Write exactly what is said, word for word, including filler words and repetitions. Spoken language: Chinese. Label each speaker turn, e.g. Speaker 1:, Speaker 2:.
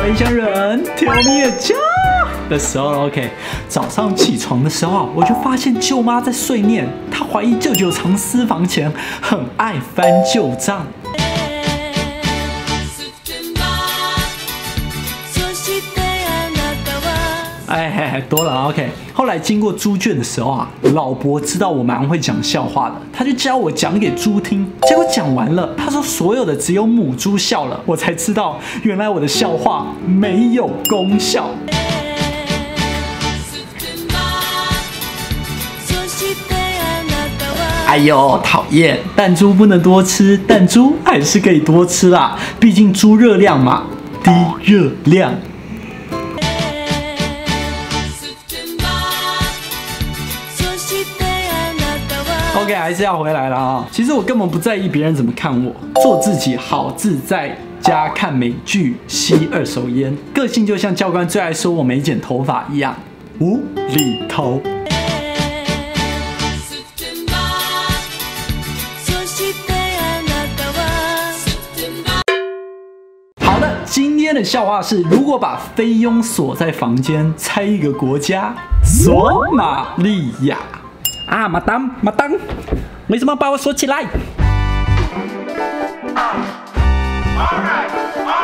Speaker 1: 外乡人，Tell me a joke 的时候了。OK， 早上起床的时候啊，我就发现舅妈在碎念，她怀疑舅舅藏私房钱，很爱翻旧账。哎，多了 OK。后来经过猪圈的时候啊，老伯知道我蛮会讲笑话的，他就教我讲给猪听。结果讲完了，他说所有的只有母猪笑了，我才知道原来我的笑话没有功效。哎呦，讨厌！蛋猪不能多吃，蛋猪还是可以多吃啦，毕竟猪热量嘛，低热量。OK， 还是要回来了啊！其实我根本不在意别人怎么看我，做自己好自在，加看美剧，吸二手烟，个性就像教官最爱说我没剪头发一样，无厘头。好的，今天的笑话是：如果把菲佣锁在房间，猜一个国家，索马利亚。啊，马当，马当，为什么把我锁起来？ All right, all